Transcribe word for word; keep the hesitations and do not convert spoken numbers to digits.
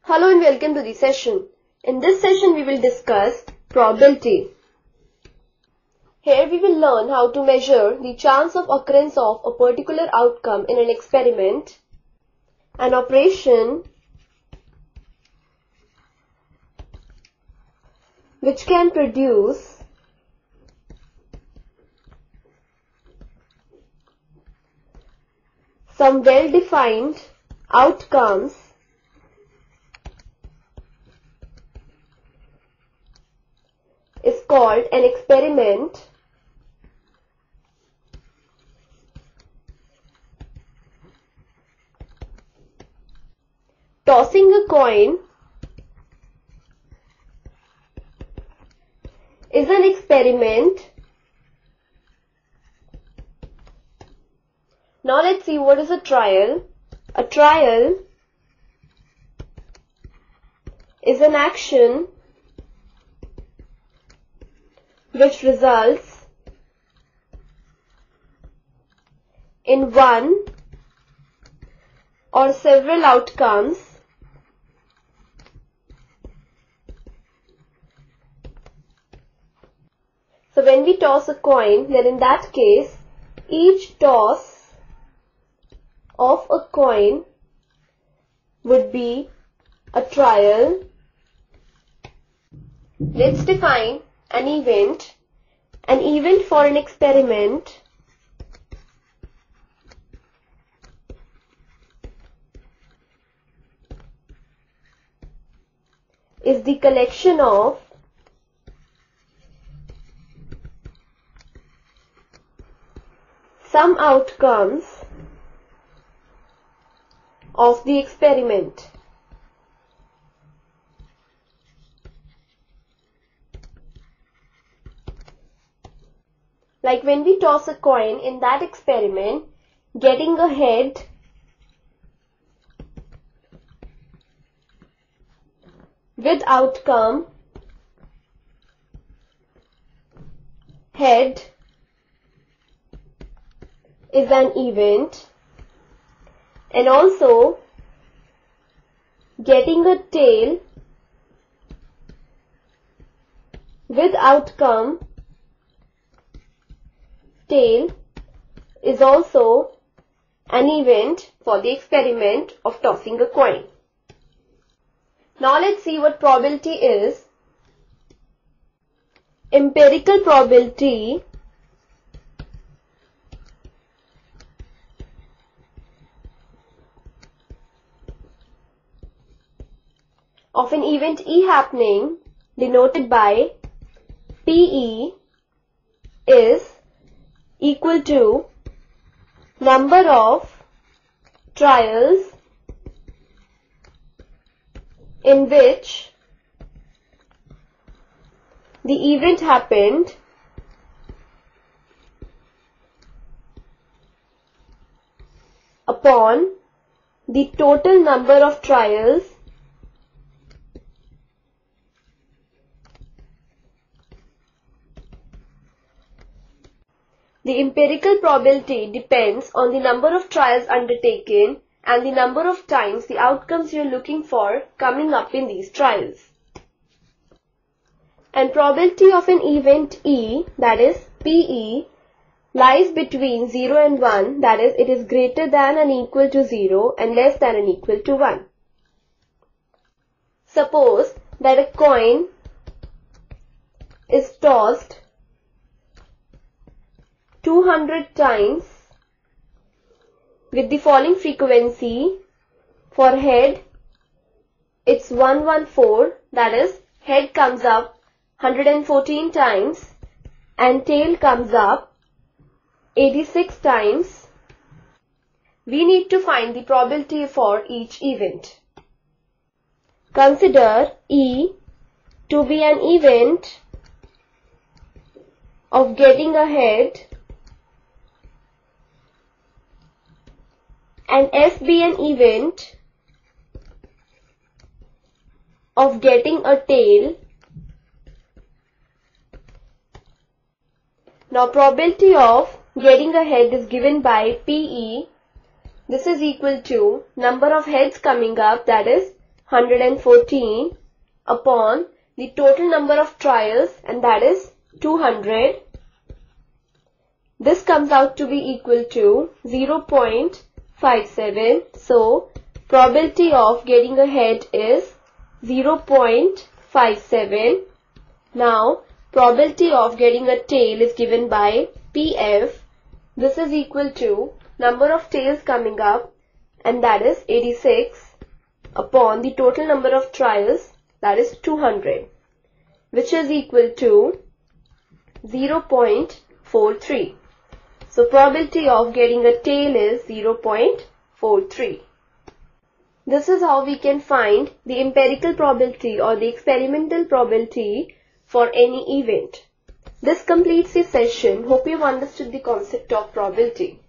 Hello and welcome to the session. In this session we will discuss probability. Here we will learn how to measure the chance of occurrence of a particular outcome in an experiment, an operation which can produce some well-defined outcomes is called an experiment. Tossing a coin is an experiment. Now let's see what is a trial. A trial is an action which results in one or several outcomes So when we toss a coin, then in that case, each toss of a coin would be a trial. Let's define an event. An event for an experiment is the collection of some outcomes of the experiment. Like when we toss a coin in that experiment, getting a head with outcome head is an event, and also getting a tail with outcome tail is also an event for the experiment of tossing a coin. Now let's see what probability is. Empirical probability of an event E happening, denoted by P E, is equal to number of trials in which the event happened upon the total number of trials The empirical probability depends on the number of trials undertaken and the number of times the outcomes you are looking for coming up in these trials. And probability of an event E, that is P E, lies between zero and one, that is, it is greater than and equal to zero and less than and equal to one. Suppose that a coin is tossed two hundred times with the following frequency. For head, it's one hundred fourteen, that is, head comes up one hundred fourteen times and tail comes up eighty-six times. We need to find the probability for each event. Consider E to be an event of getting a head and F be an event of getting a tail. Now probability of getting a head is given by P E. This is equal to number of heads coming up, that is one hundred fourteen upon the total number of trials, and that is two hundred. This comes out to be equal to zero point five seven. So, probability of getting a head is zero point five seven. Now, probability of getting a tail is given by P F. This is equal to number of tails coming up, and that is eighty-six, upon the total number of trials, that is two hundred, which is equal to zero point four three. So, probability of getting a tail is zero point four three. This is how we can find the empirical probability or the experimental probability for any event. This completes the session. Hope you've understood the concept of probability.